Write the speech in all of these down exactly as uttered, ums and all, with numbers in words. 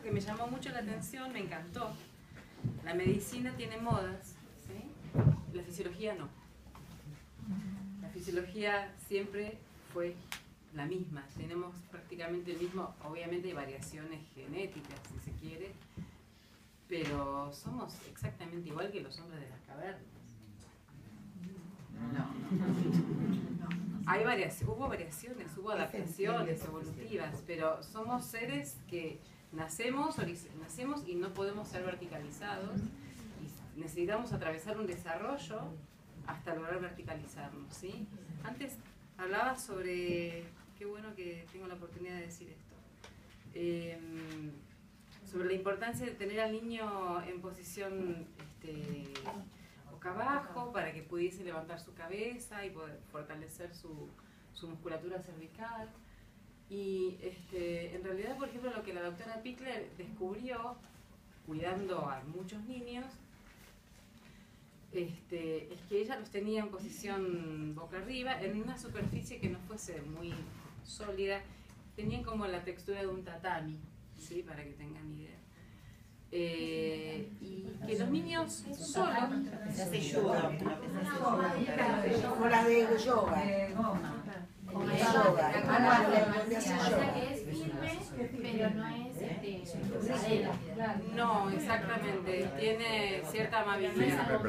que me llamó mucho la atención, me encantó. La medicina tiene modas, ¿sí? La fisiología no. La fisiología siempre fue la misma. Tenemos prácticamente el mismo, obviamente hay variaciones genéticas, si se quiere, pero somos exactamente igual que los hombres de las cavernas. No. Hay variaciones, hubo variaciones, hubo adaptaciones evolutivas, pero somos seres que nacemos, nacemos y no podemos ser verticalizados y necesitamos atravesar un desarrollo hasta lograr verticalizarnos, ¿sí? Antes hablaba sobre, qué bueno que tengo la oportunidad de decir esto, eh, sobre la importancia de tener al niño en posición este, boca abajo para que pudiese levantar su cabeza y poder fortalecer su, su musculatura cervical. Y este, en realidad, por ejemplo, lo que la doctora Pickler descubrió, cuidando a muchos niños, este, es que ella los tenía en posición boca arriba, en una superficie que no fuese muy sólida, tenían como la textura de un tatami, ¿sí? Para que tengan idea. Eh, y que los niños solos... Hace yoga. Como las de yoga. Como la yoga. O sea que es firme, pero no es este, no, exactamente. Tiene cierta amabilidad.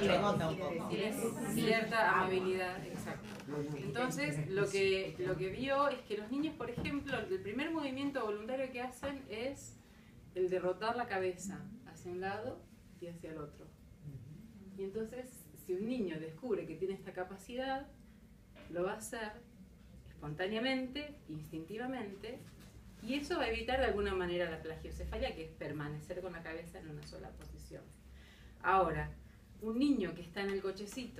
Tiene cierta amabilidad, exacto. Entonces, lo que, lo que vio es que los niños, por ejemplo, el primer movimiento voluntario que hacen es el de rotar la cabeza hacia un lado y hacia el otro. Y entonces, si un niño descubre que tiene esta capacidad, lo va a hacer espontáneamente, instintivamente, y eso va a evitar de alguna manera la plagiocefalia, que es permanecer con la cabeza en una sola posición. Ahora, un niño que está en el cochecito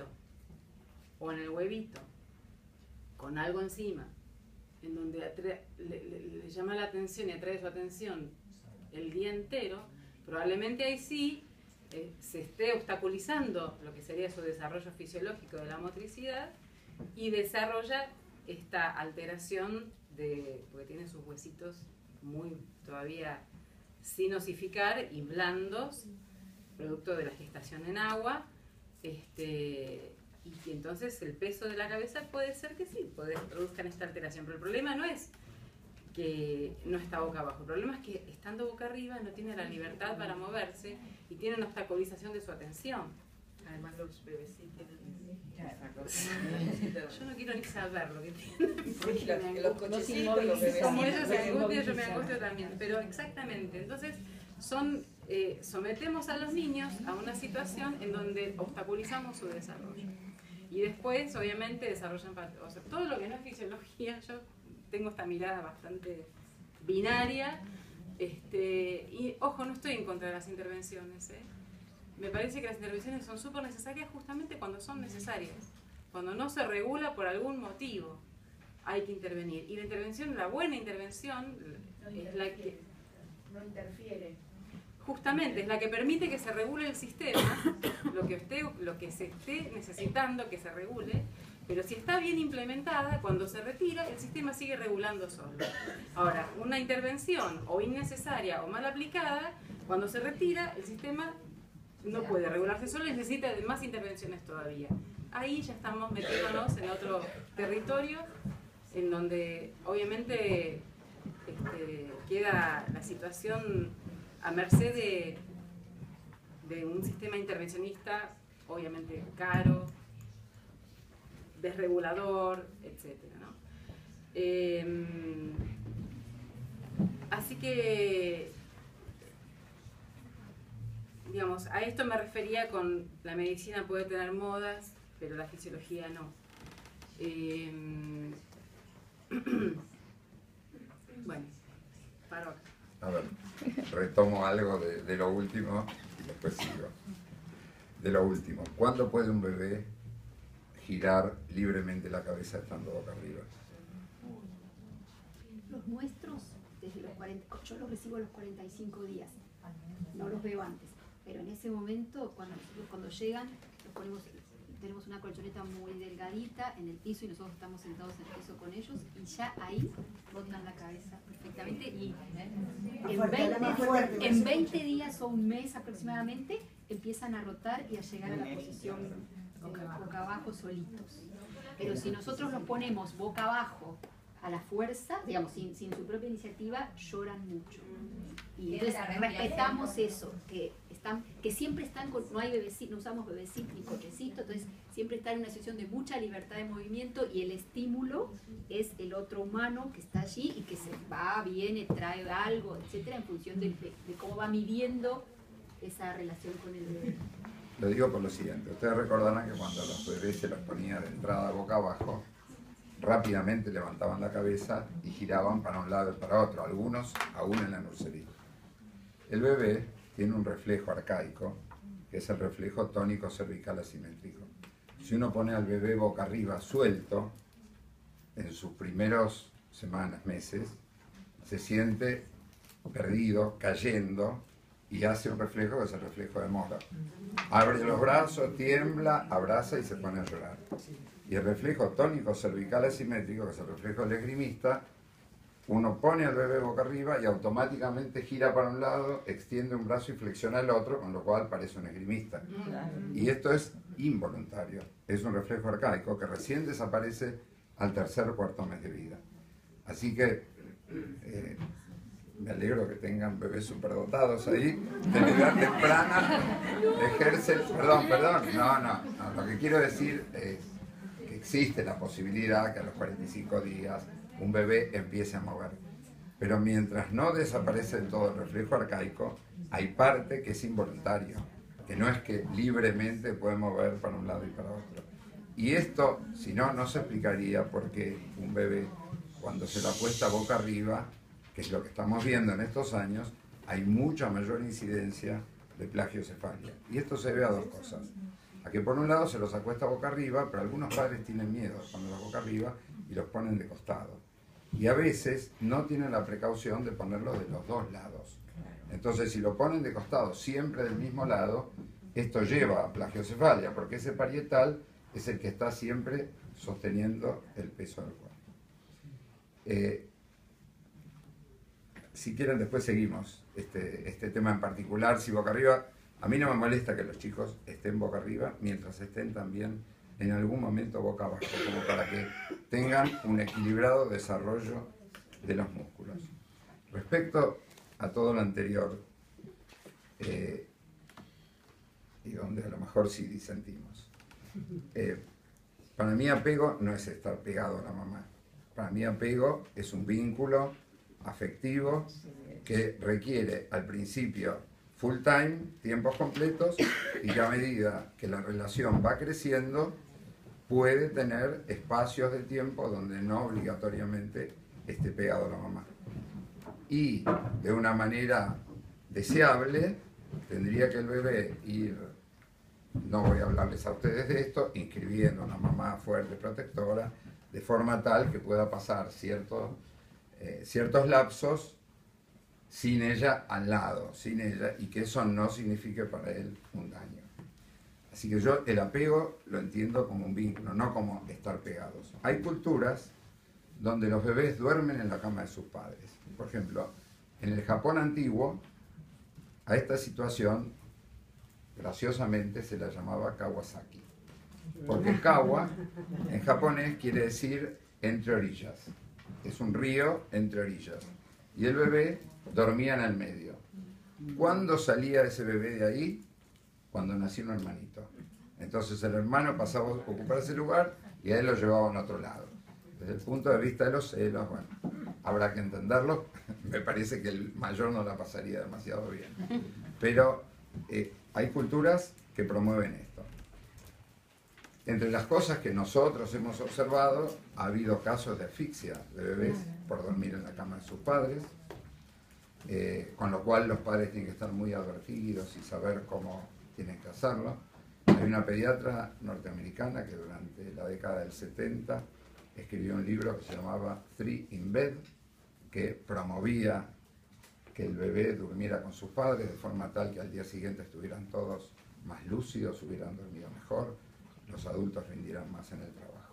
o en el huevito, con algo encima, en donde le, le, le llama la atención y atrae su atención el día entero, probablemente ahí sí eh, se esté obstaculizando lo que sería su desarrollo fisiológico de la motricidad y desarrolla esta alteración de, porque tiene sus huesitos muy todavía sin osificar y blandos, producto de la gestación en agua, este, y que entonces el peso de la cabeza puede ser que sí, puede, produzcan esta alteración, pero el problema no es que no está boca abajo, el problema es que estando boca arriba no tiene la libertad para moverse y tiene una obstaculización de su atención. Además los bebés sí tienen esa cosa. Yo no quiero ni saber lo que tienen, porque los cochecitos, los bebés, como ellos se angustian, yo me angustio también, pero exactamente, entonces son, eh, sometemos a los niños a una situación en donde obstaculizamos su desarrollo. Y después, obviamente, desarrollan, o sea, todo lo que no es fisiología, yo tengo esta mirada bastante binaria, este, y ojo, no estoy en contra de las intervenciones, ¿eh? Me parece que las intervenciones son súper necesarias justamente cuando son necesarias, cuando no se regula por algún motivo, hay que intervenir. Y la intervención, la buena intervención, no es la que... No interfiere. Justamente, es la que permite que se regule el sistema, lo que, usted, lo que se esté necesitando que se regule, pero si está bien implementada, cuando se retira, el sistema sigue regulando solo. Ahora, una intervención o innecesaria o mal aplicada, cuando se retira, el sistema no puede regularse solo y necesita de más intervenciones todavía. Ahí ya estamos metiéndonos en otro territorio, en donde obviamente este, queda la situación a merced de, de un sistema intervencionista, obviamente caro, desregulador, etcétera, ¿no? Eh, así que, digamos, a esto me refería con la medicina puede tener modas, pero la fisiología no. Eh, bueno, paro acá. A ver, retomo algo de, de lo último y después sigo. De lo último, ¿cuándo puede un bebé girar libremente la cabeza estando boca arriba? Los nuestros, desde los cuarenta, yo los recibo a los cuarenta y cinco días, no los veo antes, pero en ese momento, cuando, cuando llegan, los ponemos tenemos una colchoneta muy delgadita en el piso y nosotros estamos sentados en el piso con ellos y ya ahí botan la cabeza perfectamente y en veinte, en veinte días o un mes aproximadamente empiezan a rotar y a llegar a la posición eh, boca abajo solitos. Pero si nosotros los ponemos boca abajo a la fuerza, digamos, sin, sin su propia iniciativa, lloran mucho. Y entonces respetamos eso, que están, que siempre están con, no hay bebecito, no usamos bebecito ni cochecito, entonces siempre están en una situación de mucha libertad de movimiento y el estímulo es el otro humano que está allí y que se va, viene, trae algo, etcétera, en función de, de, de cómo va midiendo esa relación con el bebé. Lo digo por lo siguiente, ustedes recordarán que cuando a los bebés se los ponía de entrada boca abajo, rápidamente levantaban la cabeza y giraban para un lado y para otro, algunos aún en la nursería. El bebé tiene un reflejo arcaico, que es el reflejo tónico cervical asimétrico. Si uno pone al bebé boca arriba suelto, en sus primeros semanas, meses, se siente perdido, cayendo, y hace un reflejo que es el reflejo de Moro. Abre los brazos, tiembla, abraza y se pone a llorar. Y el reflejo tónico cervical asimétrico, que es el reflejo del esgrimista, uno pone al bebé boca arriba y automáticamente gira para un lado, extiende un brazo y flexiona el otro, con lo cual parece un esgrimista. Y esto es involuntario, es un reflejo arcaico que recién desaparece al tercer o cuarto mes de vida. Así que eh, me alegro que tengan bebés superdotados ahí, de edad temprana, ejercen, perdón, perdón, no, no, no, lo que quiero decir es que existe la posibilidad que a los cuarenta y cinco días un bebé empiece a mover. Pero mientras no desaparece del todo el reflejo arcaico, hay parte que es involuntario, que no es que libremente puede mover para un lado y para otro. Y esto, si no, no se explicaría por qué un bebé, cuando se lo acuesta boca arriba, que es lo que estamos viendo en estos años, hay mucha mayor incidencia de plagiocefalia. Y esto se debe a dos cosas. A que por un lado se los acuesta boca arriba, pero algunos padres tienen miedo de ponerlos boca arriba y los ponen de costado. Y a veces no tienen la precaución de ponerlos de los dos lados. Entonces, si lo ponen de costado siempre del mismo lado, esto lleva a plagiocefalia, porque ese parietal es el que está siempre sosteniendo el peso del cuerpo. Eh, si quieren, después seguimos este, este tema en particular. Si boca arriba, a mí no me molesta que los chicos estén boca arriba, mientras estén también en algún momento boca abajo, como para que tengan un equilibrado desarrollo de los músculos. Respecto a todo lo anterior, eh, y donde a lo mejor sí disentimos, eh, para mí apego no es estar pegado a la mamá. Para mí apego es un vínculo afectivo que requiere al principio full time, tiempos completos, y que a medida que la relación va creciendo, puede tener espacios de tiempo donde no obligatoriamente esté pegado a la mamá. Y de una manera deseable, tendría que el bebé ir, no voy a hablarles a ustedes de esto, inscribiendo a una mamá fuerte, protectora, de forma tal que pueda pasar ciertos, eh, ciertos lapsos sin ella al lado, sin ella, y que eso no signifique para él un daño. Así que yo el apego lo entiendo como un vínculo, no como estar pegados. Hay culturas donde los bebés duermen en la cama de sus padres. Por ejemplo, en el Japón antiguo, a esta situación, graciosamente, se la llamaba Kawasaki. Porque Kawa, en japonés, quiere decir entre orillas. Es un río entre orillas. Y el bebé dormía en el medio. ¿Cuándo salía ese bebé de ahí? Cuando nació un hermanito. Entonces el hermano pasaba a ocupar ese lugar y a él lo llevaban a otro lado. Desde el punto de vista de los celos, bueno, habrá que entenderlo. Me parece que el mayor no la pasaría demasiado bien. Pero eh, hay culturas que promueven esto. Entre las cosas que nosotros hemos observado, ha habido casos de asfixia de bebés por dormir en la cama de sus padres, eh, con lo cual los padres tienen que estar muy advertidos y saber cómo tienen que hacerlo. Hay una pediatra norteamericana que durante la década del setenta escribió un libro que se llamaba Three in Bed, que promovía que el bebé durmiera con sus padres de forma tal que al día siguiente estuvieran todos más lúcidos, hubieran dormido mejor, los adultos rindirán más en el trabajo.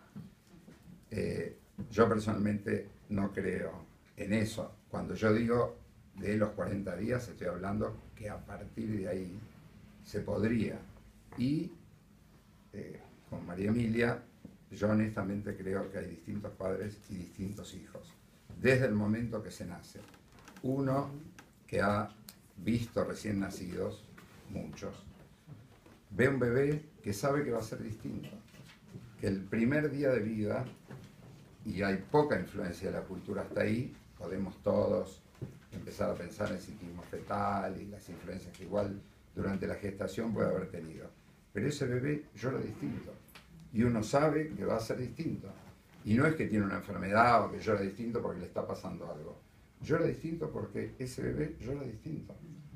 Eh, yo personalmente no creo en eso. Cuando yo digo de los cuarenta días, estoy hablando que a partir de ahí se podría. Y eh, con María Emilia, yo honestamente creo que hay distintos padres y distintos hijos, desde el momento que se nace. Uno que ha visto recién nacidos, muchos, ve un bebé que sabe que va a ser distinto, que el primer día de vida, y hay poca influencia de la cultura hasta ahí, podemos todos empezar a pensar en psiquismo fetal y las influencias que igual durante la gestación puede haber tenido. Pero ese bebé llora distinto, y uno sabe que va a ser distinto. Y no es que tiene una enfermedad o que llora distinto porque le está pasando algo. Llora distinto porque ese bebé llora distinto.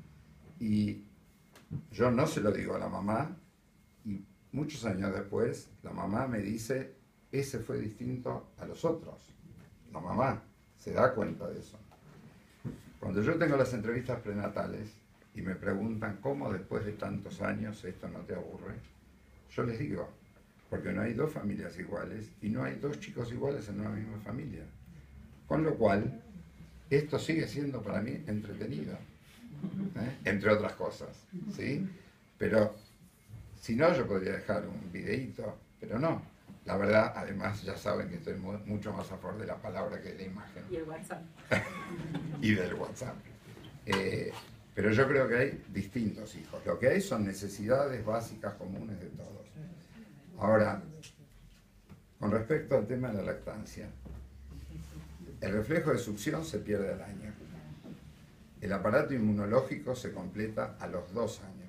Y yo no se lo digo a la mamá, y muchos años después la mamá me dice, ese fue distinto a los otros. La mamá se da cuenta de eso. Cuando yo tengo las entrevistas prenatales y me preguntan cómo después de tantos años esto no te aburre, yo les digo, porque no hay dos familias iguales y no hay dos chicos iguales en una misma familia. Con lo cual, esto sigue siendo para mí entretenido, ¿eh? Entre otras cosas, ¿sí? Pero si no, yo podría dejar un videíto, pero no. La verdad, además, ya saben que estoy mu mucho más a favor de la palabra que de la imagen. Y el WhatsApp. Y del WhatsApp. Eh, pero yo creo que hay distintos hijos. Lo que hay son necesidades básicas comunes de todos. Ahora, con respecto al tema de la lactancia, el reflejo de succión se pierde al año. El aparato inmunológico se completa a los dos años.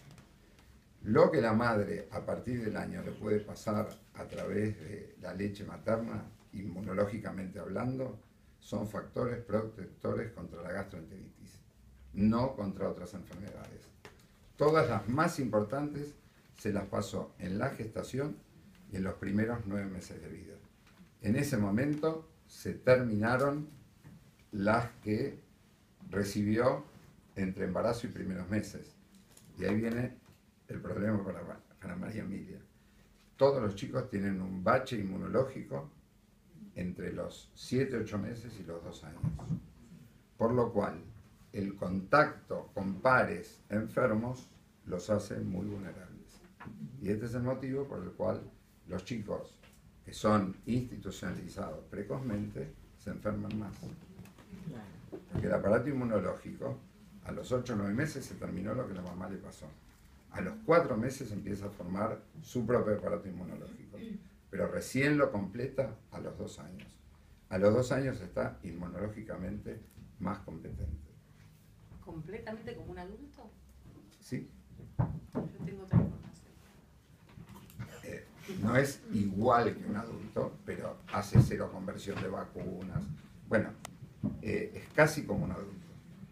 Lo que la madre a partir del año le puede pasar a través de la leche materna, inmunológicamente hablando, son factores protectores contra la gastroenteritis, no contra otras enfermedades. Todas las más importantes se las pasó en la gestación y en los primeros nueve meses de vida. En ese momento se terminaron las que recibió entre embarazo y primeros meses. Y ahí viene el problema para, para María Emilia. Todos los chicos tienen un bache inmunológico entre los siete, ocho meses y los dos años. Por lo cual, el contacto con pares enfermos los hace muy vulnerables. Y este es el motivo por el cual los chicos que son institucionalizados precozmente se enferman más. Porque el aparato inmunológico, a los ocho o nueve meses se terminó lo que la mamá le pasó. A los cuatro meses empieza a formar su propio aparato inmunológico, pero recién lo completa a los dos años. A los dos años está inmunológicamente más competente. ¿Completamente como un adulto? Sí. Yo tengo otra información. Eh, no es igual que un adulto, pero hace cero conversión de vacunas. Bueno, eh, es casi como un adulto.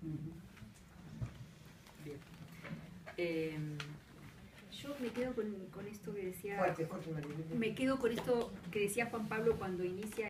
Bien. Eh, Yo me quedo con, con esto que decía, Fuerte, fuerte, María. me quedo con esto que decía Juan Pablo cuando inicia